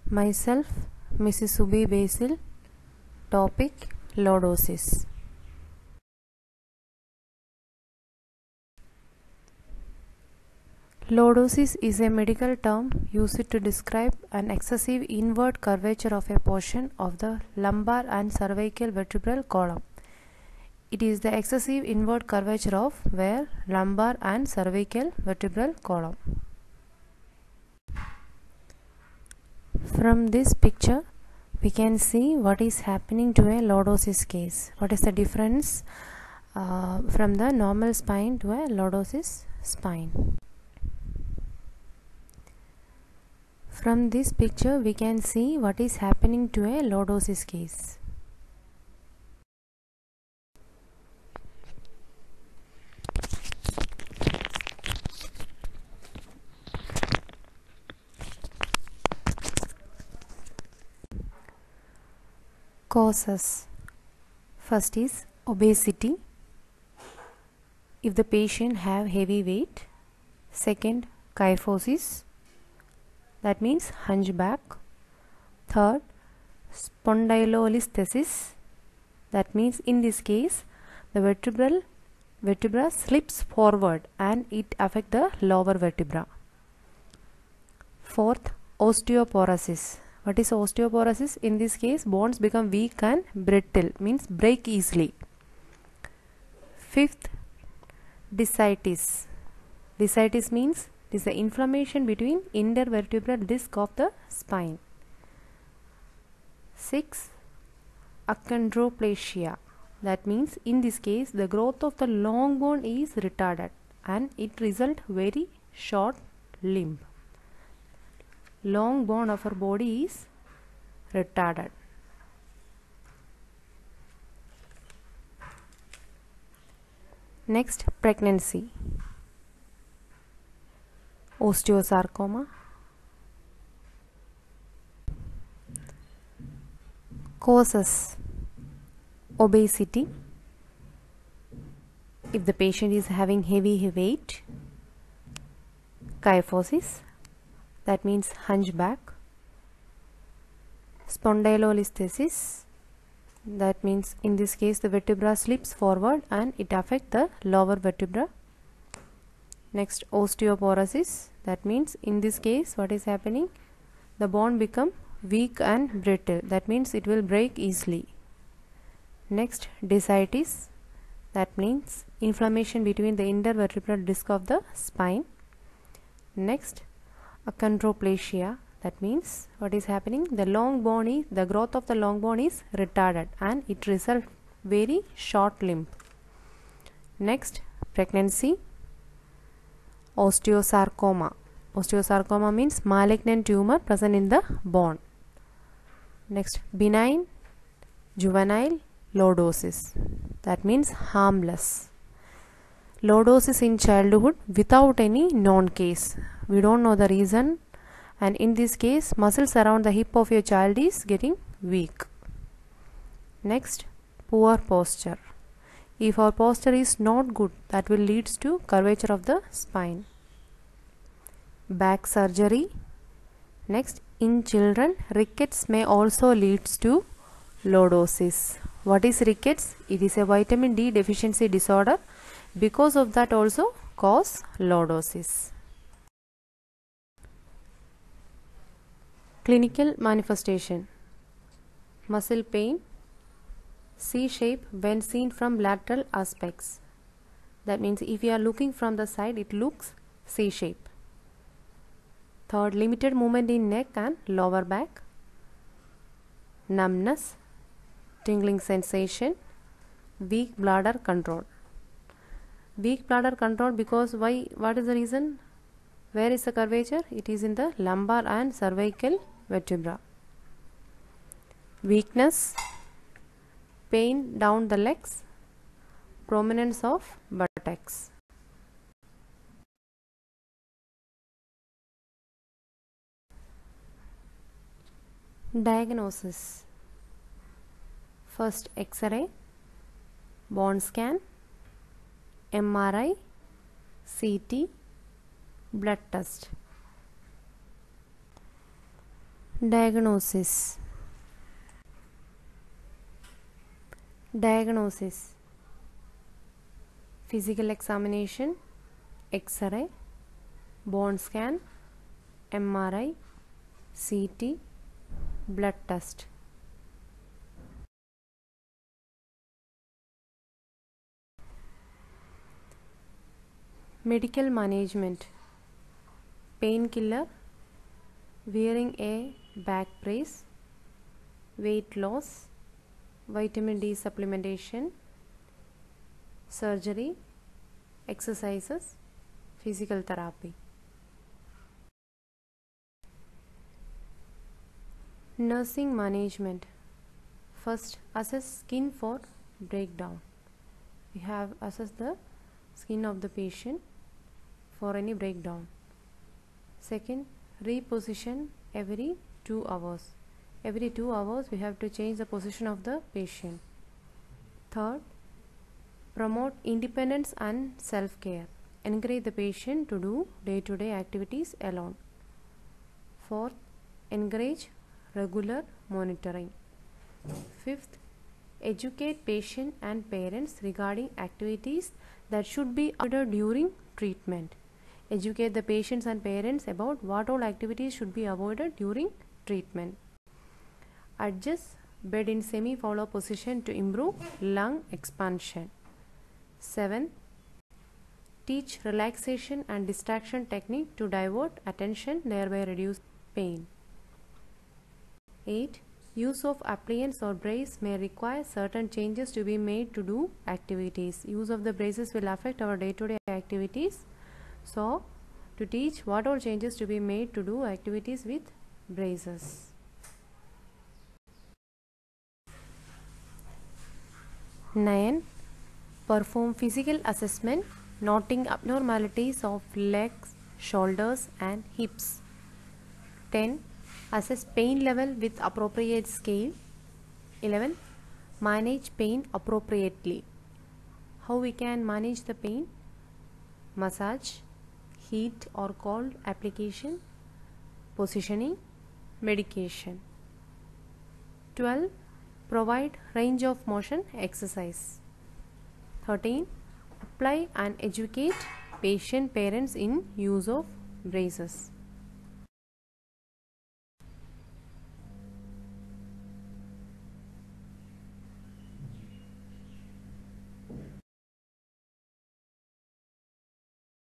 Myself, Mrs. Subi Basil. Topic: lordosis. Lordosis is a medical term used to describe an excessive inward curvature of a portion of the lumbar and cervical vertebral column. It is the excessive inward curvature of where lumbar and cervical vertebral column. From this picture, we can see what is happening to a lordosis case. What is the difference from the normal spine to a lordosis spine? From this picture, we can see what is happening to a lordosis case. Causes. First is obesity, if the patient have heavy weight. Second, kyphosis, that means hunchback. Third, spondylolisthesis, that means in this case the vertebra slips forward and it affects the lower vertebra. Fourth, osteoporosis. What is osteoporosis? In this case, bones become weak and brittle, means break easily. Fifth, discitis. Discitis means it is the inflammation between intervertebral disc of the spine. Sixth, achondroplasia. That means in this case the growth of the long bone is retarded and it results very short limb. Long bone of our body is retarded. Next, pregnancy. Osteosarcoma. Causes: obesity, if the patient is having heavy weight. Kyphosis, that means hunchback. Spondylolisthesis, that means in this case the vertebra slips forward and it affects the lower vertebra. Next, osteoporosis, that means in this case what is happening, the bone become weak and brittle, that means it will break easily. Next, discitis, that means inflammation between the intervertebral disc of the spine. Next, achondroplasia, that means what is happening, the growth of the long bone is retarded and it results very short limb. Next, pregnancy. Osteosarcoma. Osteosarcoma means malignant tumor present in the bone. Next, benign juvenile lordosis, that means harmless. Lordosis in childhood without any known case. We don't know the reason, and in this case muscles around the hip of your child is getting weak. Next, poor posture. If our posture is not good, that will lead to curvature of the spine. Back surgery. Next, in children, rickets may also lead to lordosis. What is rickets? It is a vitamin D deficiency disorder. Because of that also cause lordosis. Clinical manifestation: muscle pain, C-shape when seen from lateral aspects. That means if you are looking from the side, it looks C-shape. Third, limited movement in neck and lower back. Numbness, tingling sensation, weak bladder control. Weak bladder control because why? What is the reason? Where is the curvature? It is in the lumbar and cervical vertebra. Weakness, pain down the legs, prominence of buttocks. Diagnosis: first X-ray, bone scan, MRI, CT, blood test. Diagnosis. Diagnosis: physical examination, X-ray, bone scan, MRI, CT, blood test. Medical management: painkiller, wearing a back brace, weight loss, vitamin D supplementation, surgery, exercises, physical therapy. Nursing management: first, assess skin for breakdown. We have assessed the skin of the patient for any breakdown. Second, reposition every 2 hours. Every 2 hours we have to change the position of the patient. Third, promote independence and self-care. Encourage the patient to do day-to-day activities alone. Fourth, encourage regular monitoring. Fifth, educate patient and parents regarding activities that should be avoided during treatment. Educate the patients and parents about what all activities should be avoided during treatment. Adjust bed in semi-fallow position to improve lung expansion. 7. Teach relaxation and distraction technique to divert attention, thereby reduce pain. 8. Use of appliance or brace may require certain changes to be made to do activities. Use of the braces will affect our day-to-day activities. So, to teach what all changes to be made to do activities with braces. 9. Perform physical assessment, noting abnormalities of legs, shoulders and hips. 10. Assess pain level with appropriate scale. 11. Manage pain appropriately. How we can manage the pain? Massage, heat or cold application, positioning, medication. 12. Provide range of motion exercise. 13. Apply and educate patient parents in use of braces.